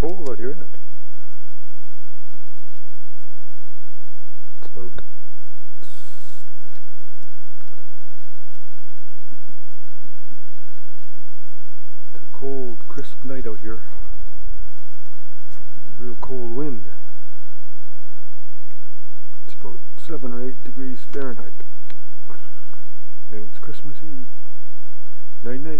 cold out here, isn't it? It's about it's a cold, crisp night out here. Real cold wind. It's about 7 or 8 degrees Fahrenheit. And it's Christmas Eve. Night night.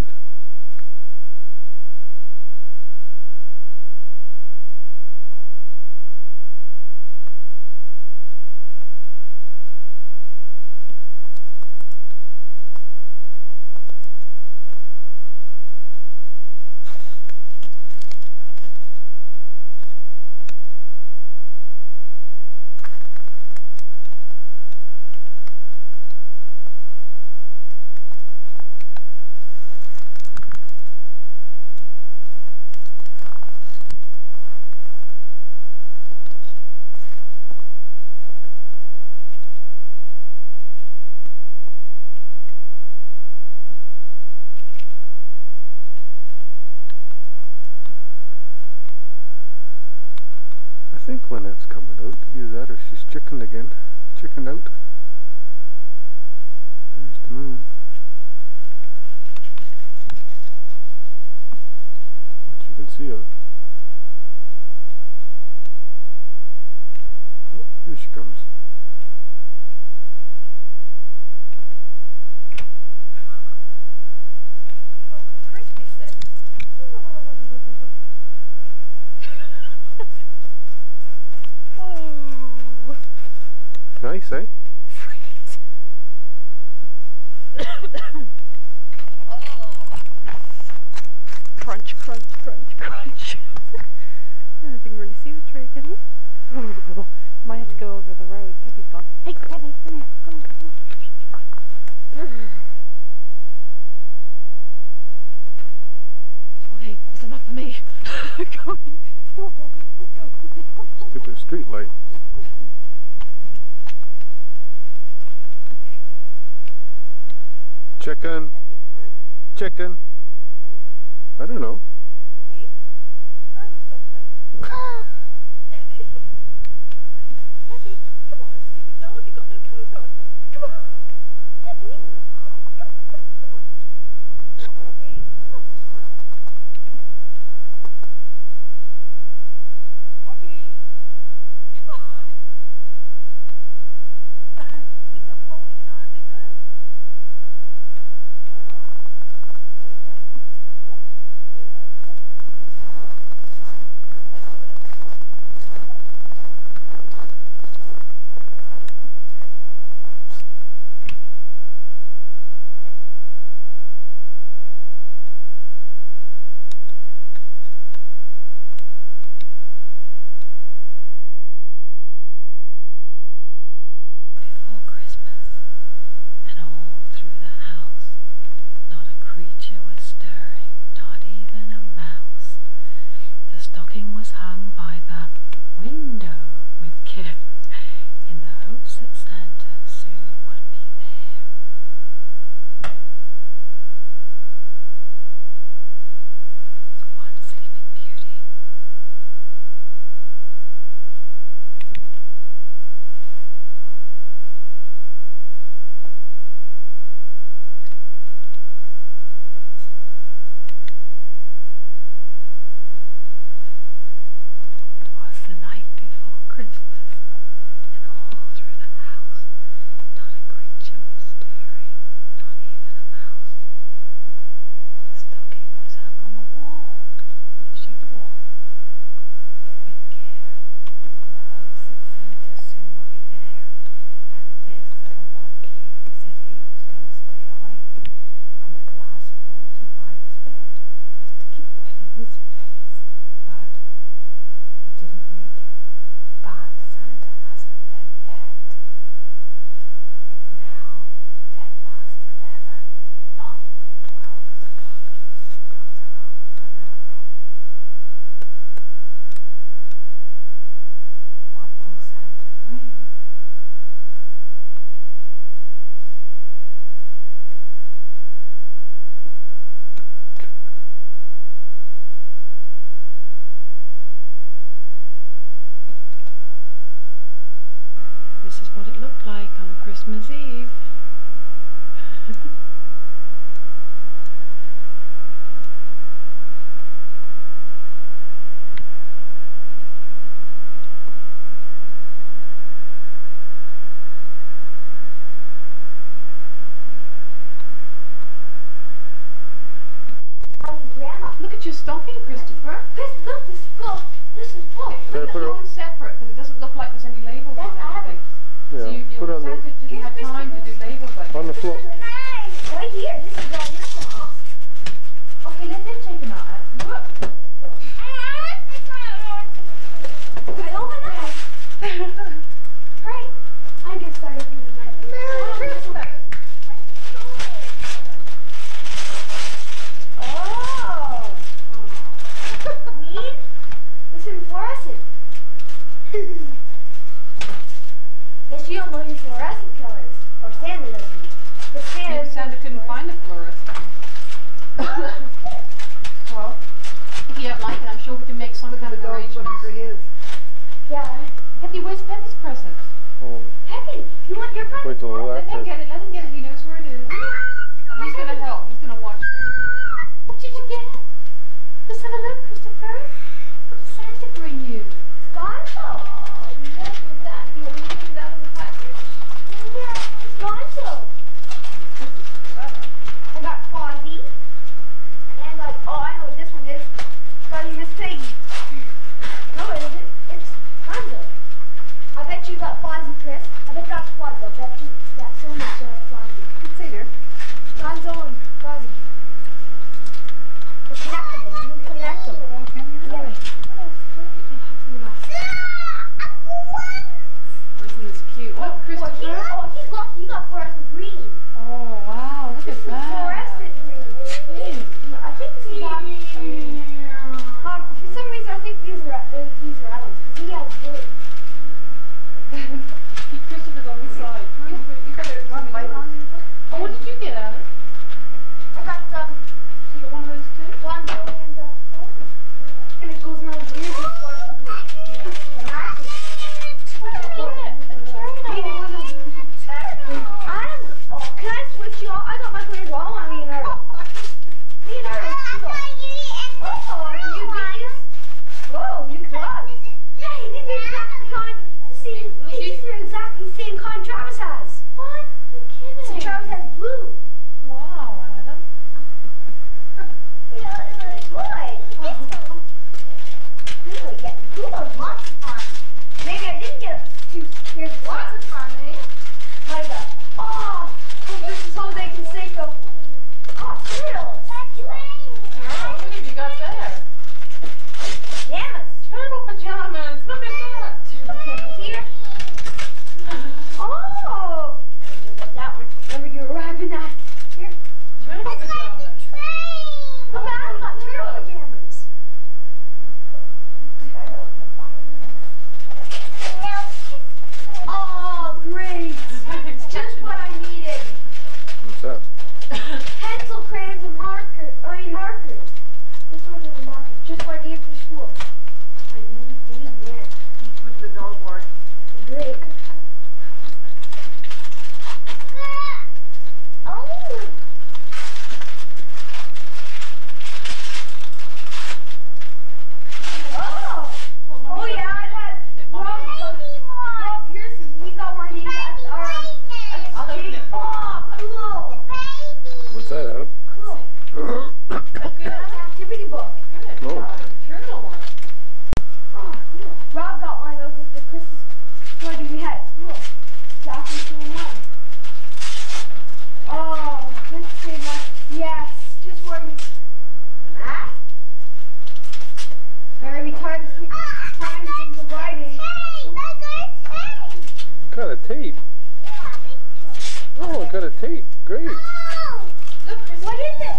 I think Lynette's coming out. Either that or she's chickened again. Chickened out. There's the moon. What you can see of it. Oh, here she comes. Oh, crispy says. Oh. Nice, eh? Oh. Crunch, crunch, crunch, crunch. I don't think you can really see the tree, can you? Oh. Might have to go over the road. Peppy's gone. Hey, Peppy, come here. Come on, come on. Okay, that's enough for me. Going. Come on, Peppy. Let's go. Stupid street light. Chicken. Chicken. I don't know. Peppy, you found something. Peppy, come on, stupid dog. You got no coat on. Come on. Peppy, come on, come on, come on. Come on, Peppy. Come on, come on. Peppy, come on. He's up holding an idly bird. Before Christmas, and all through the house, not a creature was stirring, not even a mouse. The stocking was hung by the window with care, in the hopes that Santa soon would be there. One sleeping beauty. It was the night before Christmas, and all through the house look like on Christmas Eve. Look at your stocking, Christopher. Look, this is full. This is full. Can I Put put the it- phone separate because it doesn't look like there's any labels That's on anything. Yeah, So put it your on Santa didn't Here's have time to do labels like on the that. floor. Right here. This is all your stuff. Okay, let them take them out. Look. I open it. Right. I get started from the night. Merry Christmas. Oh. Green? This is fluorescent. Guess you don't know your fluorescent colors. Or Santa doesn't. But Maybe Santa couldn't find the fluorescent. Well, if you don't like it, I'm sure we can make some kind of arrangement. Yeah. Peppy, where's Peppy's present? Oh, Peppy, you want your present? wait till the Let him actor. get it, let him get it. He knows where it is. Oh, he's gonna help. He's gonna watch Christopher. What did you get? Let's have a look, Christopher. What did Santa bring you? Gonzo. Look at that. You want me to take it out of the package? Yeah, it's Gonzo. I got Fozzie. And like, oh, I know what this one is. Got you Miss Piggy. No, it isn't. It's Gonzo. I bet you got Fozzie, Chris. I bet that's Fozzie. I bet you got so much Fozzie. Let's see there. Gonzo and Fozzie. They're connectable. You can connect them. Oh, can you really? Isn't this cute? Look, Christopher. He's lucky. He got fluorescent green. Oh, wow. Look This at is that. fluorescent green. I think this is actually. For some reason, I think these are Adams because he has blue. Keep Christopher's on the side. You better run light on. Oh, what did you get, Adam? I got You got one of those too? Gonzo and it goes around the ears with fluorescent green. The matches. Maybe one of them. Adam, oh, can I switch you all? I got my clothes all on Leonardo. Leonardo's cool. Oh, new these? Whoa, new gloves. Hey, these are exactly kind. These are exactly the same kind Travis has. What? You're So kidding. Travis has blue. Wow, Adam. Really getting cool. Lots of fun. Maybe I didn't get two pairs of Lots of fun, eh? Micah. Oh, this is Jose Canseco. Oh, turtles. Oh, what have you got there? Pajamas. Turtle pajamas. Look at that. Pajamas here. Oh. That one. Remember you were wrapping that. Here. Turtle pajamas. Look, I got turtle pajamas. Oh, great. Just what I needed. What's that? Pencil, crayons, and markers. This one is markers. Just what I needed for school. I need that. Put the billboard. Great. Oh. Oh. Oh yeah, I had Rob Pearson. He got one of these at our I'll open it. Oh, cool. What's that, Adam? Cool. Good, Adam? Activity book. Good. Oh. Turtle one. Oh, cool. Rob got one of those with the Christmas party we had at school. Jackson one. Oh, let's see my yes. Just working. Math. Very times things of writing. Got a tape. Oh, I got a tape. Great. Look, Christopher. What is it?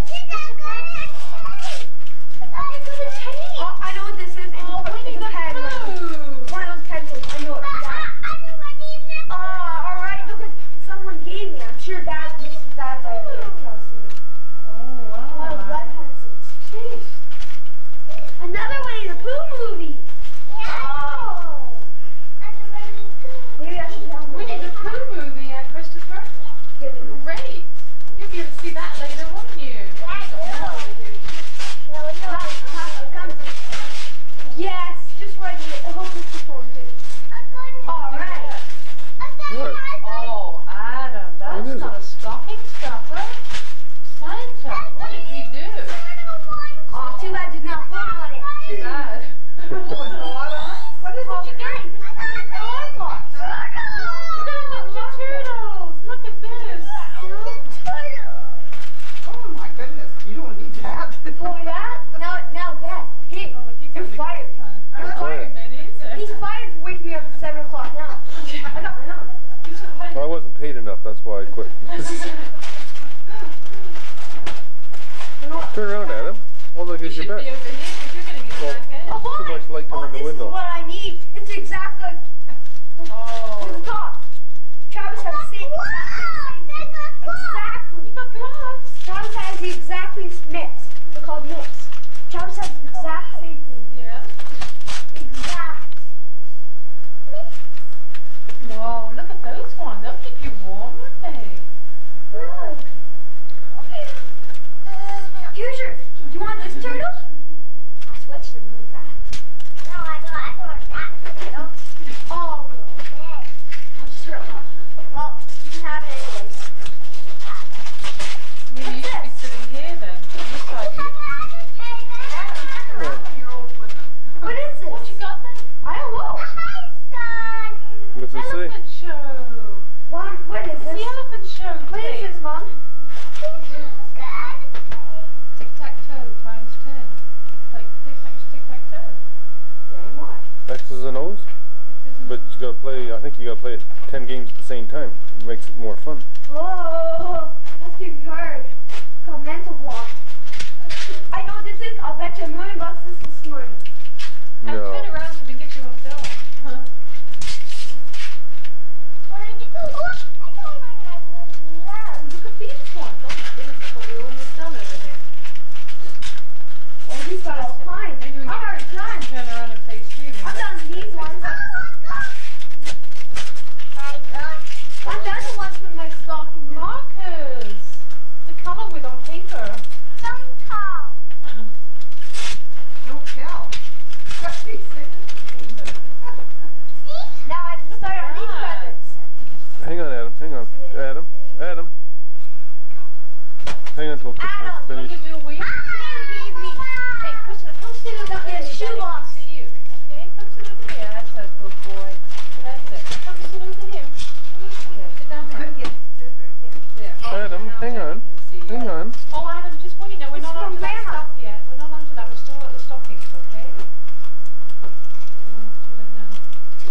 Oh, I know what this is. It's, Oh, it's Winnie a the pen. Pooh. One of those pencils. I know it. Yeah. Alright. Look what someone gave me. I'm sure this is Dad's idea. Kelsey. Oh, One of those wow. lead pencils. Jeez. Another Winnie the Pooh movie. Oh. Maybe I should have Winnie the Pooh see that later, won't you? Yes, just right here. I hope this is phone too. Alright. What? Oh, Adam, What that's is not it? a stocking stuffer. Santa, what did he do? Oh, too bad there's not phone on it. Too bad. What is it? Alarm clock. Ninja Turtles, look at this. Oh my goodness, you don't need that. Oh yeah? Now Dad. Hey, Oh, he's you're having a great fired. time. You're fired. He's fired for waking me up at 7 o'clock now. I got my own. He's fired. Well, I wasn't paid enough, that's why I quit. You know what? Turn around, Adam. Well, look You at should your be back. over here because you're getting his Well, back end. Oh, Too much light coming in the this window. is what I need. It's exactly like there's a Oh. top. Travis has the same thing. Exactly. You got gloves. Travis has the exactly mitts. They're called mitts. Travis has the exact same thing. Yeah. Exact. Whoa, look at those ones. They'll keep you warm, won't they? Here's your. Do you want this turtle? I switched them really fast. Oh no. I'll just throw it off. Well, you can have it anyways. Maybe you should be sitting here then. On this side. What is this? What you got then? I don't know. What's it say? Elephant show. Mom, what is It's the this? elephant show. What is this, Mom? Tic-tac-toe times 10. Like tic-tac-toe. Then what? X's and O's? It isn't. But you gotta play, I think you gotta play it 10 games at the same time. It makes it more fun. Oh, that's gonna be hard. It's called mental block. I know what this is. I'll bet you $1 million this is money. And No. turn around so we can get you on film. Look at these ones. Oh my goodness, I thought we were almost done over here. Well, he's got all kinds. Maybe we I'm already done. Turn around and face you. I'm done these ones. I'm done the ones from my stocking. Markers. To colour with on paper. Don't tell. Now I have to start on these Ah. presents. Hang on, Adam. Hang on. Adam. Hang on till Christmas Adam, You want finished. to do a wheel? Daddy gave me. Hey, Kristen, come sit over Look, here. it's so Daddy shoebox. can see you. Okay, come sit over here. That's a good boy. That's it. Come sit over here. Yeah, sit down there. Could get scissors. There. Adam, Now hang Daddy on. can see you. Hang on. Oh, Adam, just wait. Now we're It's not from onto that Grandma. stuff yet. We're not onto that. We're still at the stockings, okay? Do it now.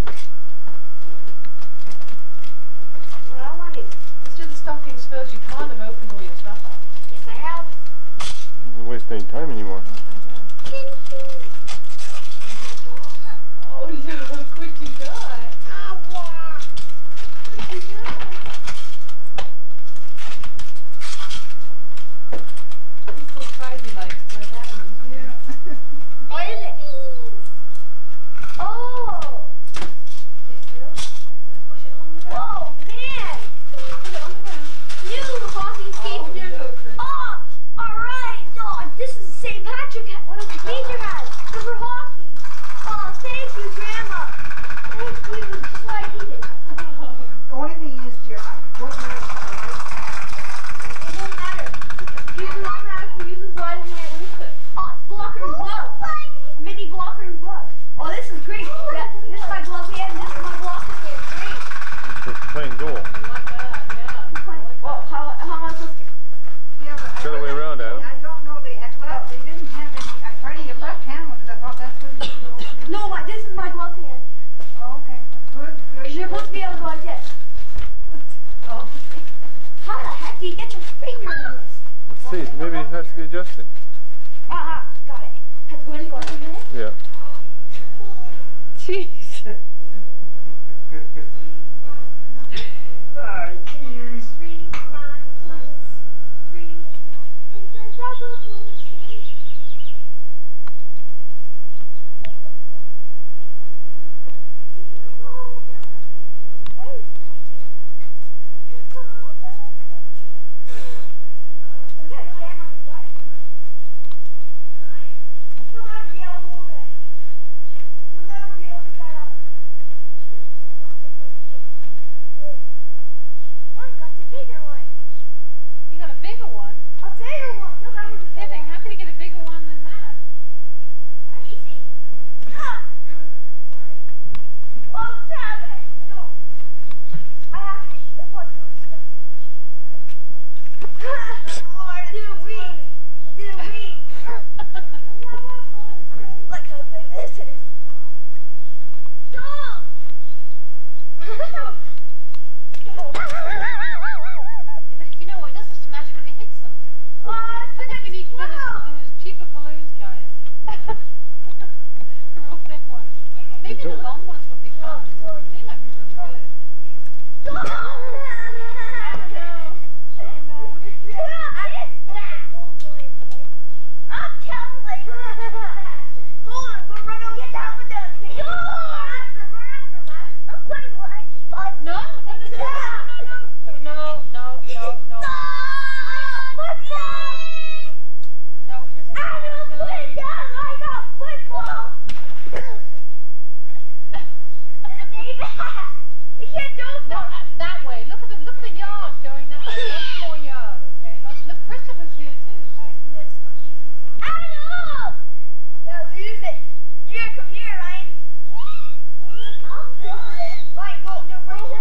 What I want is. Let's do the stockings first. You can't have opened all your stuff up. Yes, I have. Don't waste any time anymore. Oh no, look what you got. What you got? He's so crazy like Adam. Yeah. What is it? Oh! Push it along the ground. Whoa, man! Put it on the ground. New hockey skates. Oh, alright. Oh, this is the St. Patrick hat. What is Major has? They're for hockey. Oh, thank you, Grandma. Thank you. That's what I needed. The only thing is, dear, I don't know It won't matter. Use them automatically. Use them for anything. What is it? Oh, it's blocker and glove. A mini blocker and glove. Oh, this is great. This is my glove hand. This is my blocker hand. Great. For playing goal. I like that, yeah. I like Well, that. how am I supposed to? Yeah, but It's the other way around, Adam. I don't know. They had left. They didn't have any. I tried to get left hand ones. I thought that's what it was. No, this is my glove hand. Oh, okay. Good. You're supposed to be able to go like this. Oh. How the heck do you get your finger in this? Let's see. Maybe it has to be adjusted. Got it. Had to go in for a minute. Yeah. Jeez. Did we? Look how big this is. Stop! But you know what? It doesn't smash when it hits them. What? I think you need thinner balloons, cheaper balloons, guys. Real thin ones. Maybe the long ones would be fun. They might be really good. I'm telling you. Hold on, go run over. Get down with us. Run after, man. I'm playing like fun. No. No, this is I'm gonna put it down like a football. You can't do it. No, that way. Look at the yard going that way. One more yard, okay? Look, Christopher's here too. Adam! Yeah, lose it. You gotta come here, Ryan. I'll hold it. Ryan, go hold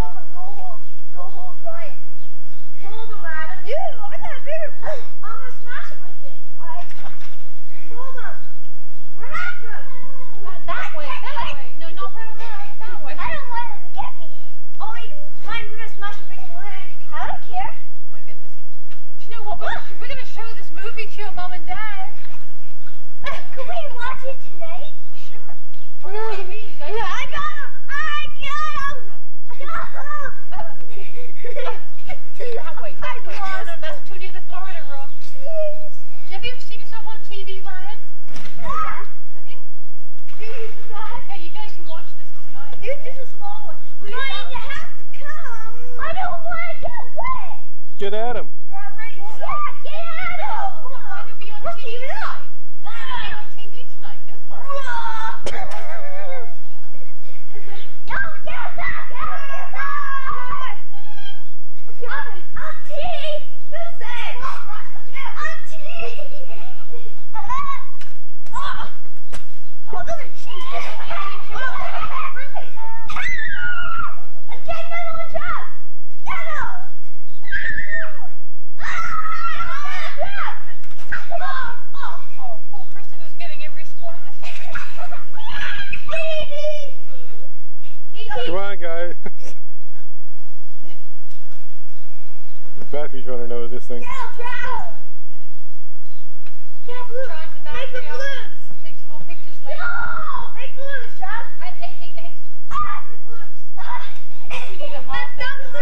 Ryan. Hold him, Adam. I got a bigger balloon. I'm gonna smash him with it. Alright. Hold him. Run after him. That way. No, not round that way. I don't want him to get me. Oh wait, Ryan, we're gonna smash a big balloon. I don't care. Oh my goodness. Do you know what? We're gonna show this movie to your mom and dad. Can we watch it tonight? Sure. On the TV, guys. Yeah, I got him! That way. No, that's too near the Florida Rock. Have you ever seen yourself on TV, Ryan? Have you? Okay, you guys can watch this tonight. Dude, this is a small one. Ryan, you have to come. I don't want to get wet. Get at him. You're already sick. Get at him. Why don't be on What's TV TV tonight? Why don't be on TV tonight? Go for it. No, get back. Auntie! Who's that? Auntie! Oh, those are cheap! Get another one trapped! No! Oh, poor Christopher's getting every splash. Come on, guys. The battery's running out of this thing. Get balloons! Charge the Make the battery up. balloons! Take some more pictures later. No! Make balloons, Chad! Hey. Make balloons! We need a half Stop the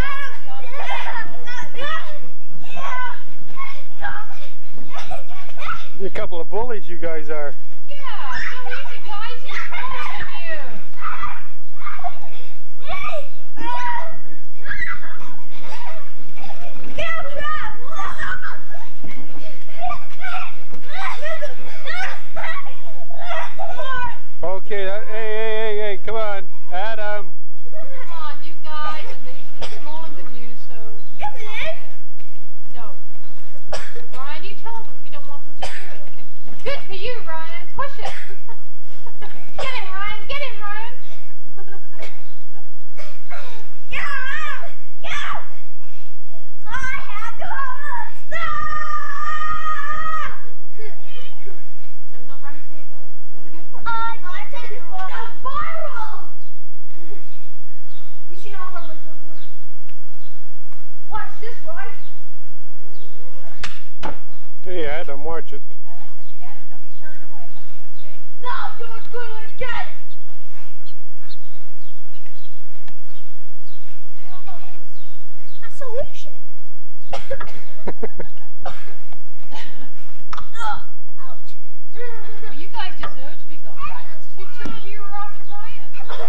You're a couple of bullies, you guys are. Yeah, so easy, guys. He's smaller than you. Okay, hey, come on. Adam. Come on, you guys, and he's smaller than you, so... No. Ryan, you tell them if you don't want them to do it, okay? Good for you, Ryan. Push it. Get him, Ryan. Get him, Ryan. No, not right here, guys. You see how hard my toes work? Watch this, right? Hey, Adam, watch it. Adam, don't get carried away, honey, okay? Now you're gonna get it! A solution. Ouch. Well, you guys deserve to be got back. You two of you were after Ryan.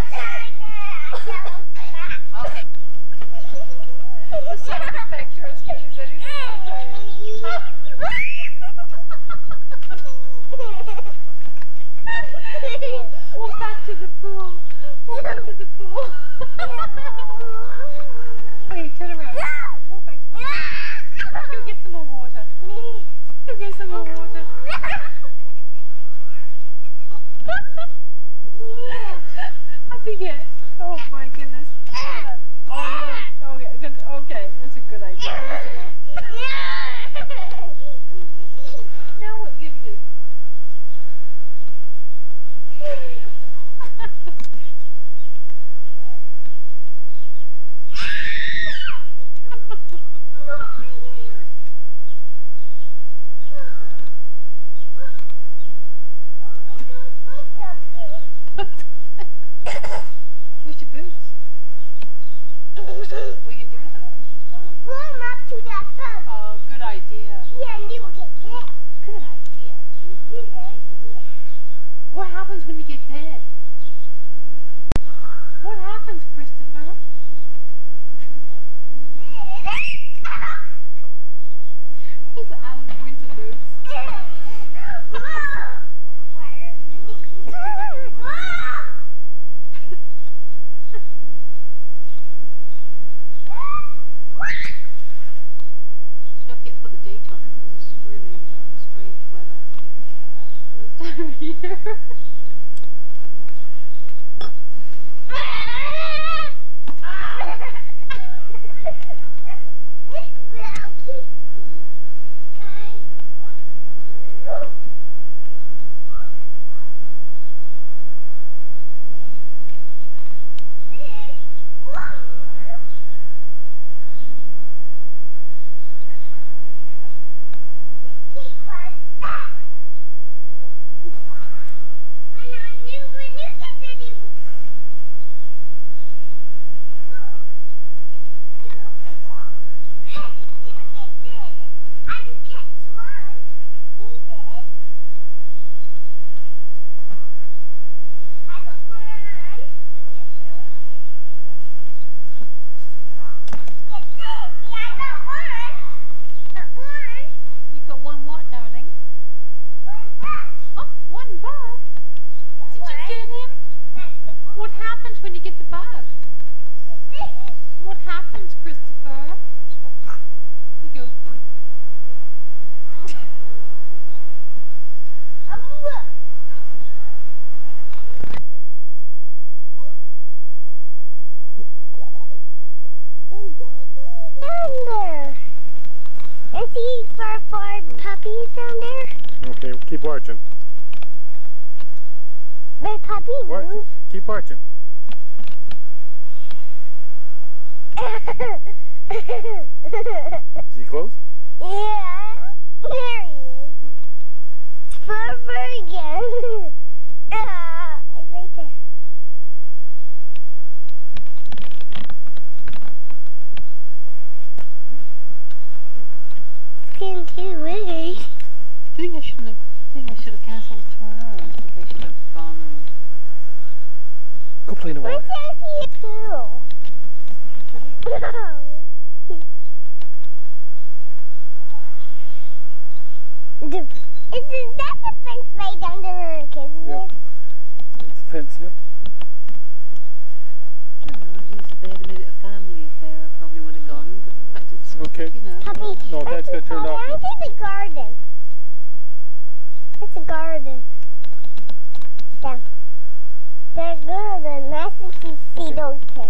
Okay. The sound effect you're as good as anything, I'll tell you. Walk back to the pool. Walk back to the pool. Okay, turn around. Walk back to the pool. Go get some more water. Go get some more water. I think it. Oh my goodness. Oh no. Okay, it's a good idea. What are you doing? Pull him up to that bug. Oh, good idea. Yeah, and they will get dead. Good idea. Good idea. What happens when you get dead? What happens, Christopher? Is Alice going to boobs? Don't forget to put the date on. This is really strange weather this time of year. You got one what, darling? Oh, one bug. Did you get him? What happens when you get the bug? What happens, Christopher? He goes. Down there. I see far puppies down there. Okay, keep watching. The puppy Watch. move. Keep watching. Is he close? Yeah, there he is. It's further again. It's right there. It's getting too big. I think I should have cancelled tomorrow. I think I should have gone and. Go play in the Where's water. the pool? Is that the fence right down the river, isn't Yep. it? It's a fence, yep. I don't know, if they had made it a family affair, I probably would have gone. But in fact, it's Okay. you know. Puppy. No, Dad's got turned off now. I see the garden. It's a garden. Down. The garden. That's what you see those kids.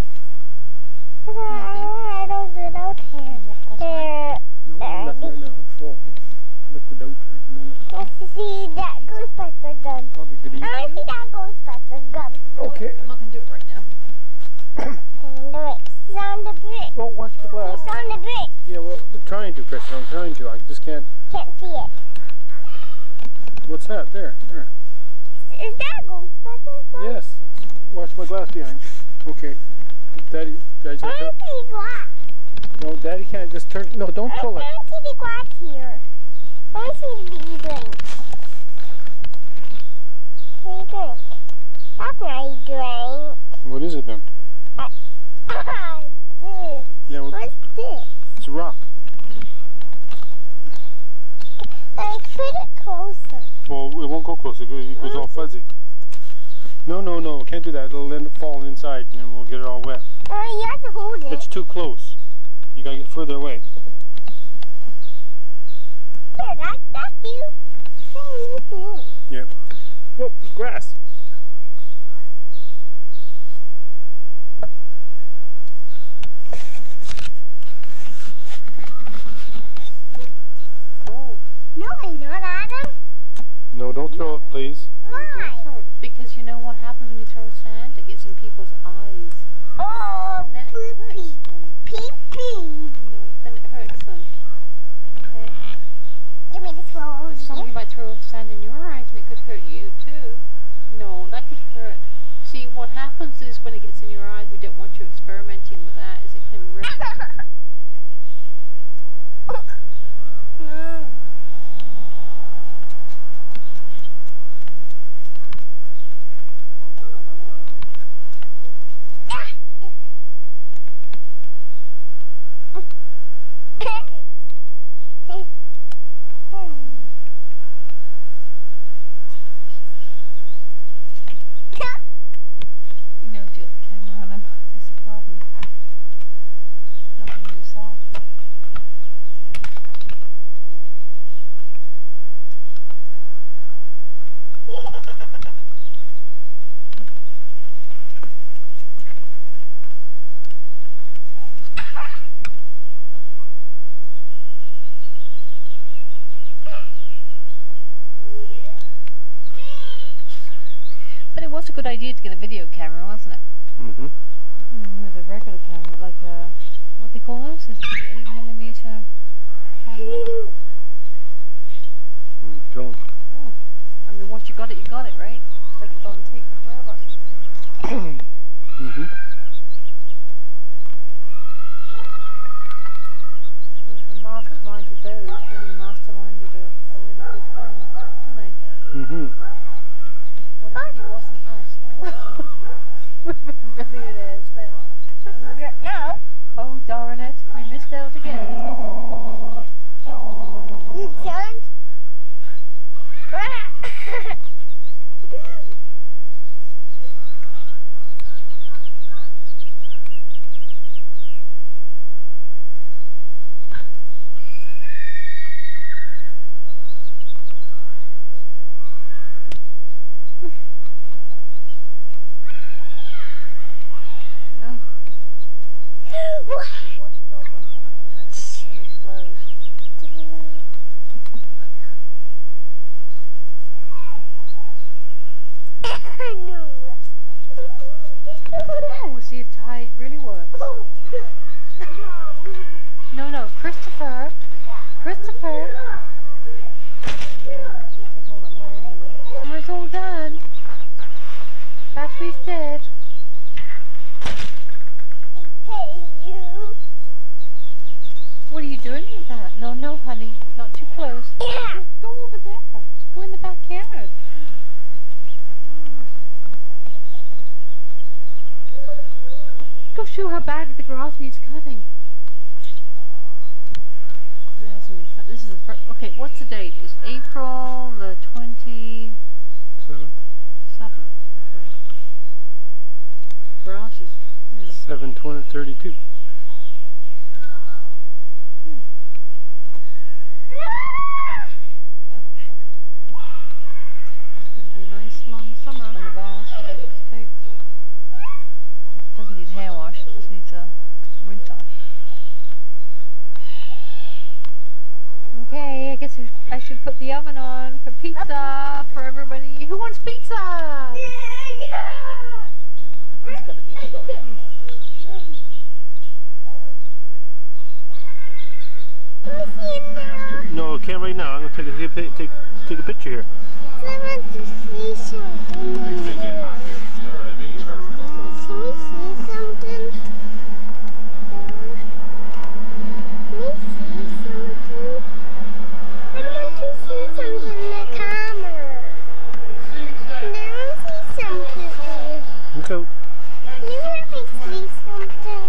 Those little kids. They're No, nothing right now. I'm full of liquid out at the moment. Let's see that Ghostbuster gun. Probably could eat. I see that Ghostbuster gun. Okay. I'm not going to do it right now. On the brick. It's on the brick. Oh, watch the glass. It's on the brick. Yeah, well, I'm trying to, Christian. I'm trying to. I just can't. Can't see it. What's that? There. There. Is that a Ghostbuster gun? Yes. Watch my glass behind you. Okay. Daddy's I got to don't see glass. No, Daddy can't just turn. No, don't pull I it. don't see the glass here. I see the drink. E-drink. That's not E-drink. What is it then? This. Yeah, well, What's this? it's a rock. Like, put it closer. Well, it won't go close. It goes all fuzzy. No, no, no. Can't do that. It'll end up falling inside and we'll get it all wet. You have to hold it. It's too close. You gotta get further away. There, that's you. Hey, you. Yep. Whoop, grass. Oh. No, I'm not, Adam. No, don't throw it, please. Why? Don't throw it, because you know what happens when you throw sand? It gets in people's eyes. Oh, And then it poopy. hurts them. Pee-pee. No, then it hurts them. Okay? You mean to throw over Somebody here? might throw sand in your eyes and it could hurt you too. No, that could hurt. See, what happens is when it gets in your eyes, we don't want you experimenting with that, is it him really. You know, if you got the camera on him, that's the problem. Not being himself. But it was a good idea to get a video camera, wasn't it? Mm-hmm. With a regular camera, like a, what do they call those? A 38mm camera? Film. Oh. I mean, once you got it, right? It's like it's on tape forever. Mm-hmm. The masterminded those really masterminded a really good game, didn't they? Mm-hmm. What a pity it wasn't us. We've been millionaires now. No. Oh darn it, we missed out again. You can't. Oh. Wash job on his clothes. I know. Oh, we'll see if Tide really works. No, Christopher. Christopher. Take all that mud in with him. Camera's all done. Battery's dead. Hey, you. What are you doing with that? No, honey. Not too close. Yeah. Go over there. Go in the backyard. Go show how bad the grass needs cutting. It hasn't been cut. This is the first. Okay, what's the date? It's April the 27th. 7th. Okay. Grass is. 7/20/32. It'll be a nice long summer. On the bath, whatever it takes. Doesn't need hair wash, it just needs a rinse off. Okay, I guess I should put the oven on for pizza for everybody. Who wants pizza? It's gotta be. No, I can't right now. I'm gonna take a picture here. I want to see something. Can we see something? Can we see something? I want to see something in the camera. I want to see something. Okay. Can you let me see something?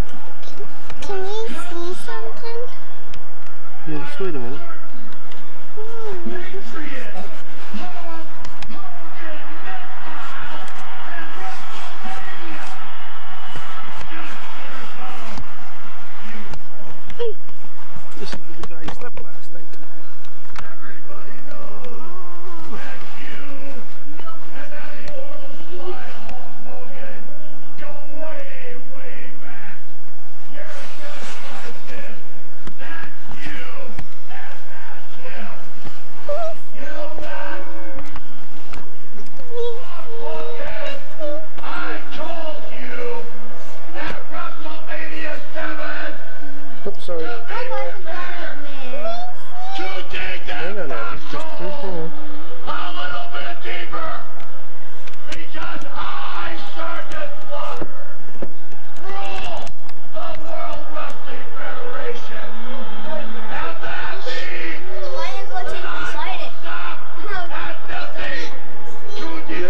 Can we see something? Yeah, just wait a minute.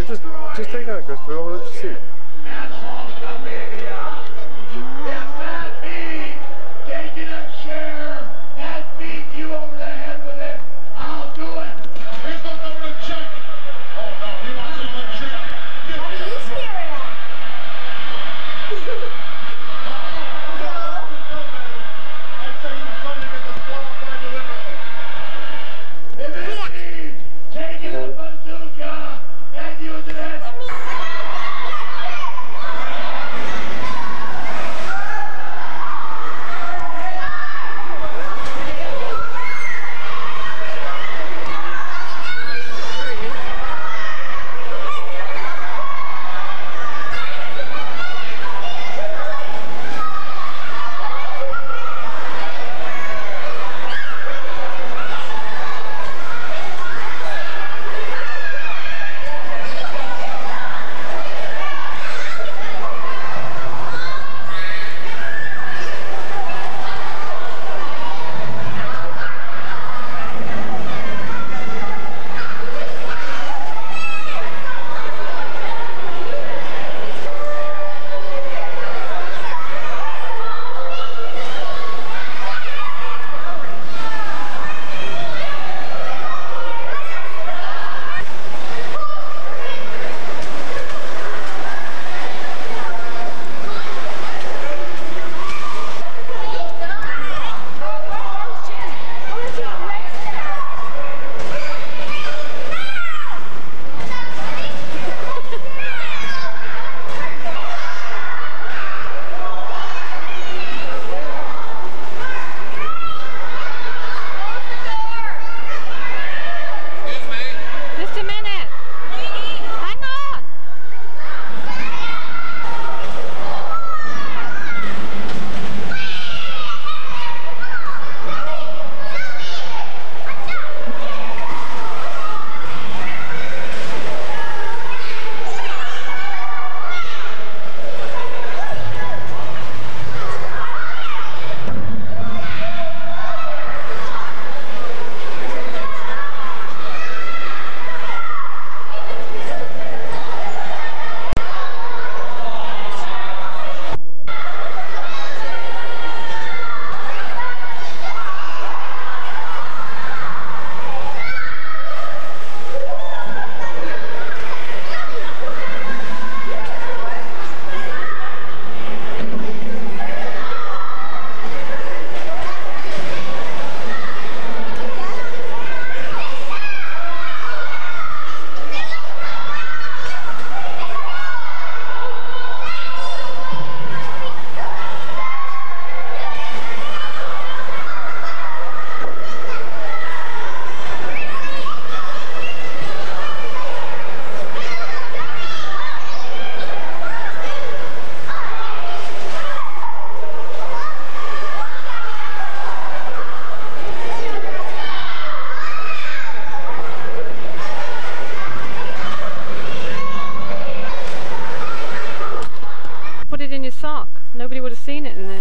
Just take that, Christopher. I'll let you see. Taking a chair and beat you over the head with it. I'll do it. He's going over to check. Oh no, he wants it on the check. What are you staring at? I'd say he was trying to get disqualified deliberately. It is me taking a bazooka and using it. Put it in your sock. Nobody would have seen it in there.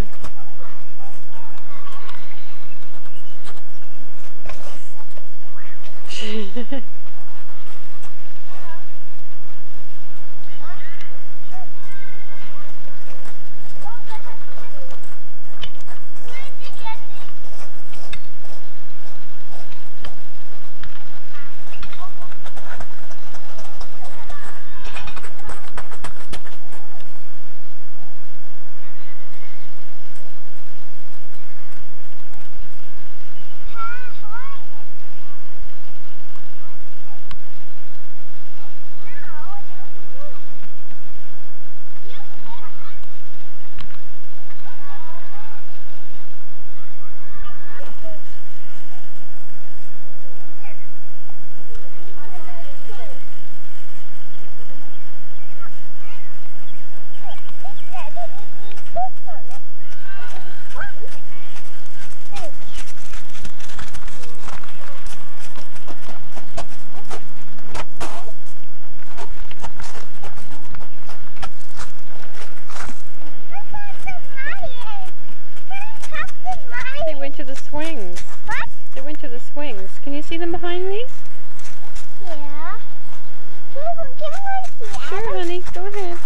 To the swings. What? They went to the swings. Can you see them behind me? Yeah. Sure, honey. Go ahead.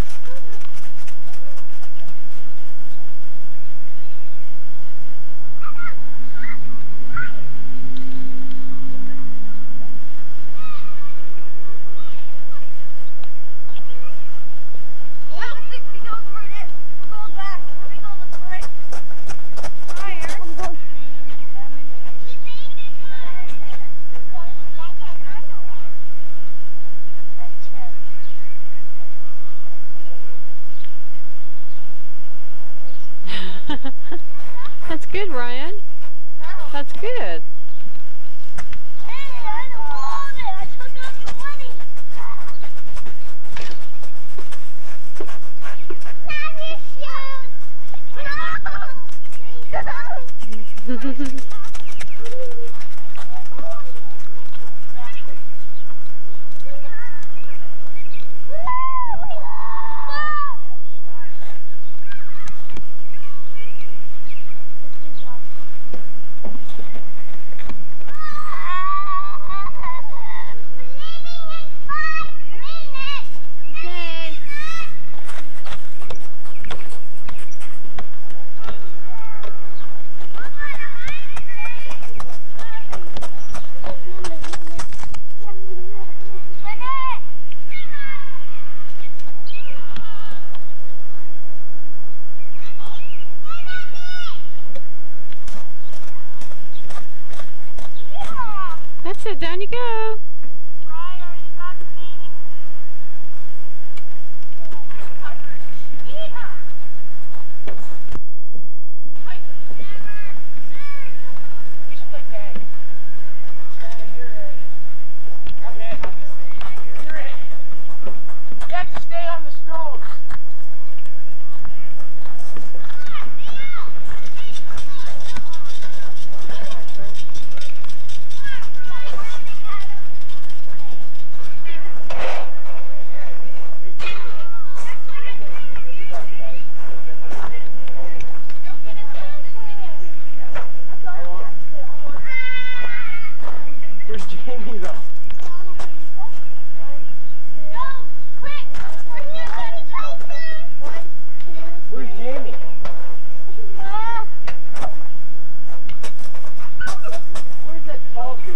That's good, Ryan. That's good. That's it, down you go. We should play tag. Tag, you're it. I'm it. You're it. You have to stay on the stones. Where's Jamie though? Where's Jamie? Where's that tall dude?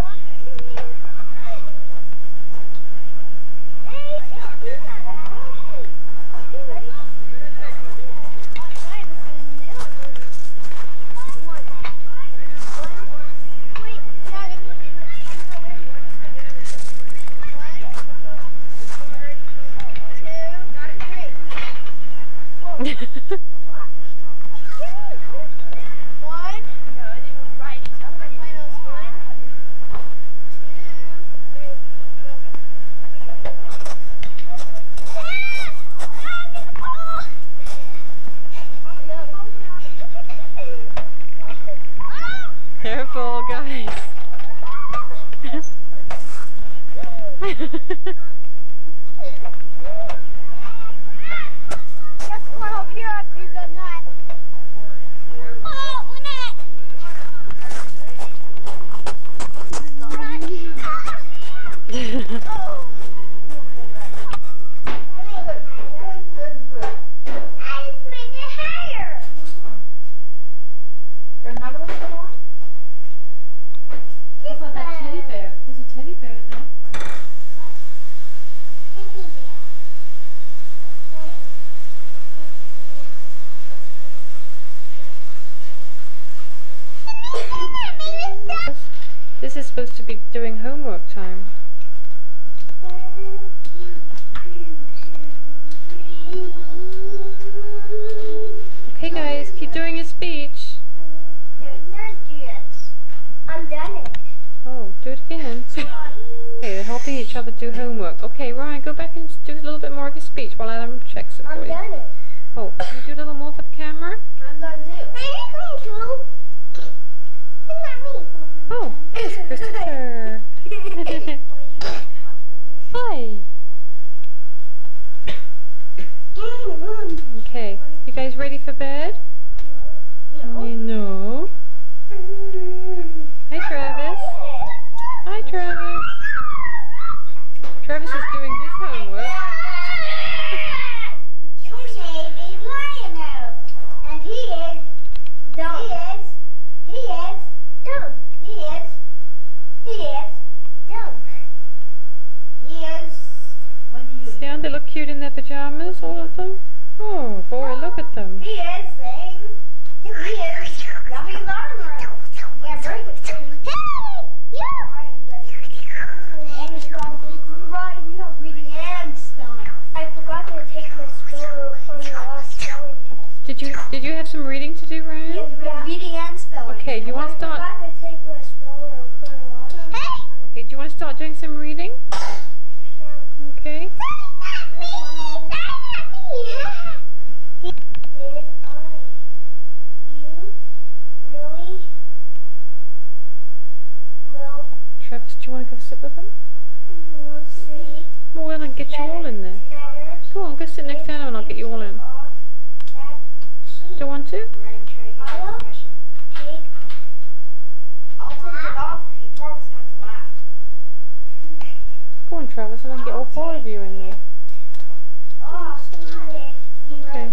Careful, guys. How about that teddy bear? There's a teddy bear there. This is supposed to be doing homework time. Okay guys, keep doing your speech. I'm done it. Oh, do it again. Okay, they're helping each other do homework. Okay, Ryan, go back and do a little bit more of your speech while Adam checks it for I'm you. done it. Oh, can you do a little more for the camera? I'm done too. I'm going to. It's not me. Oh, it's Christopher. Hi. Okay, you guys ready for bed? No. Hi, Travis. Hi, Travis. Travis is doing his homework. Your name is Lionel, and he is dumb. He is dumb. He is dumb. He is. What do you? See how they look cute in their pajamas, all of them? Oh boy, look at them. He is saying. He is yummy llama. Yeah, break it. Hey, you. And Ryan, you have reading and spelling. I forgot to take my spelling from the last spelling test. Did you have some reading to do, Ryan? Yes, reading and spelling. Okay, do you want to start? I forgot to take my spelling from the last spelling test. Okay, do you want to start doing some reading? Okay. Did I? You really will Travis, do you want to go sit with them? see Well, then I'll get you all in there. better Go on, go sit next to Anna and I'll get you all in. off that sheet. Do you want to? I'll take it off if you promise not to laugh. Go on, Travis, and I can get all four of you in there. Off if you Okay.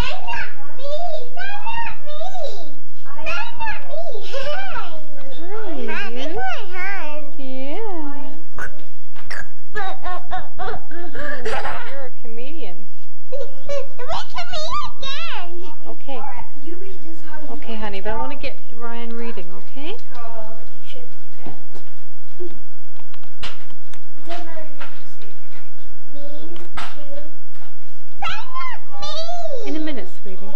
Hi, you. Yeah. You're a comedian. Okay. Alright, you read this how you Okay, honey, but I want to get Ryan reading, okay? how it should be, okay? It doesn't matter who you say. Mean to In a minute, sweetie.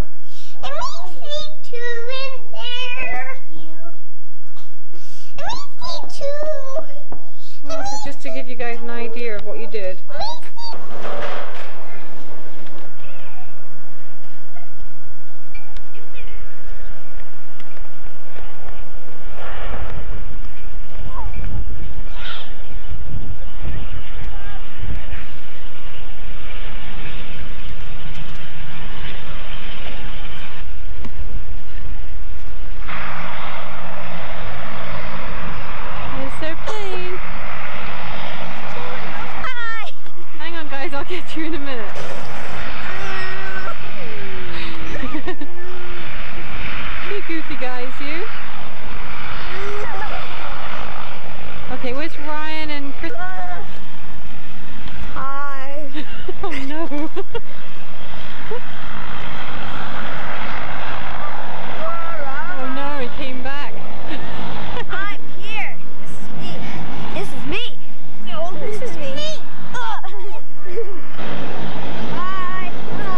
Well, this is just to give you guys an idea of what you did. There's their plane. Hang on, guys, I'll get you in a minute. You goofy guys, you. Okay, where's Ryan and Chris? Hi. Oh no. Oh no, he came back. I'm here. This is me. This is me. No, this is me. Hi.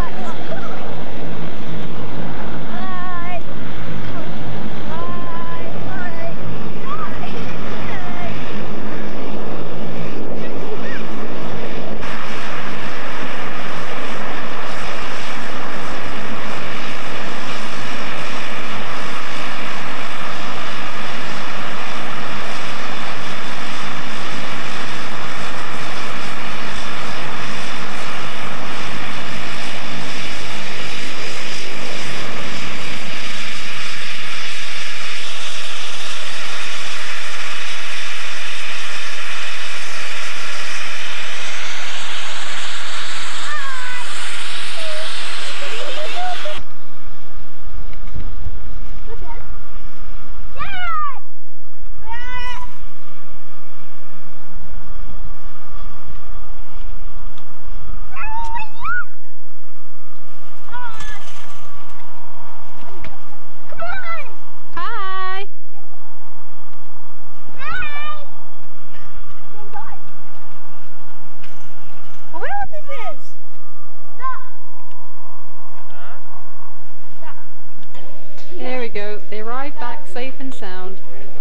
Hi. I wonder what this is. Stop. There we go. They arrived back safe and sound.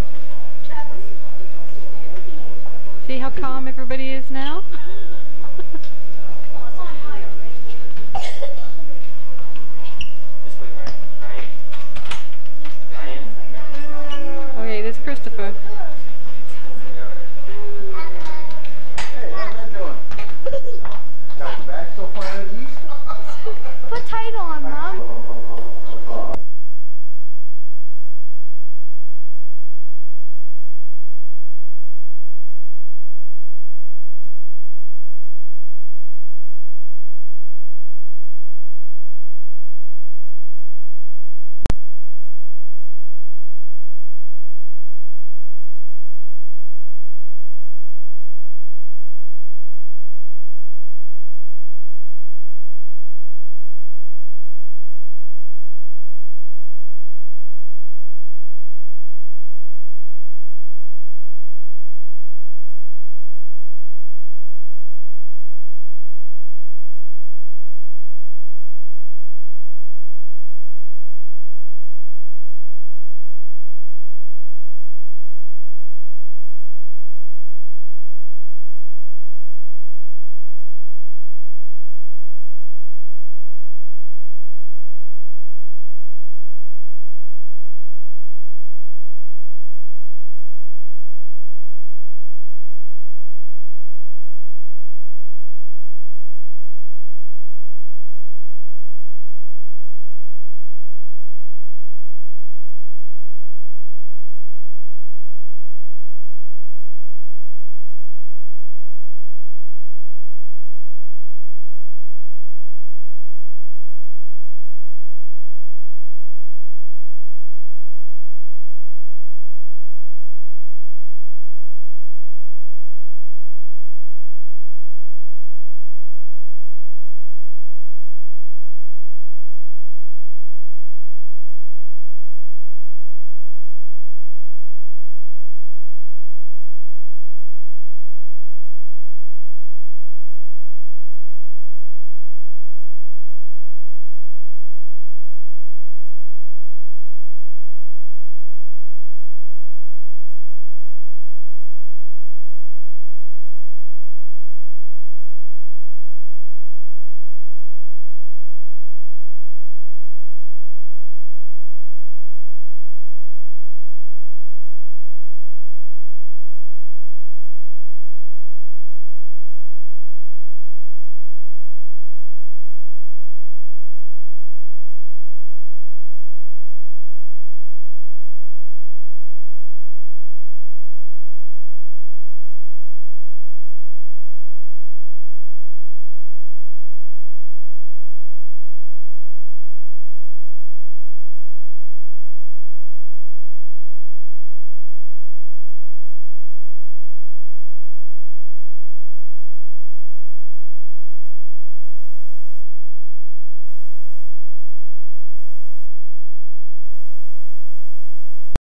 See how calm everybody is now? This way, Ryan. Ryan. Okay, there's Christopher. Hey, how's that doing? Got the back still fine at east? Put title on, Mom.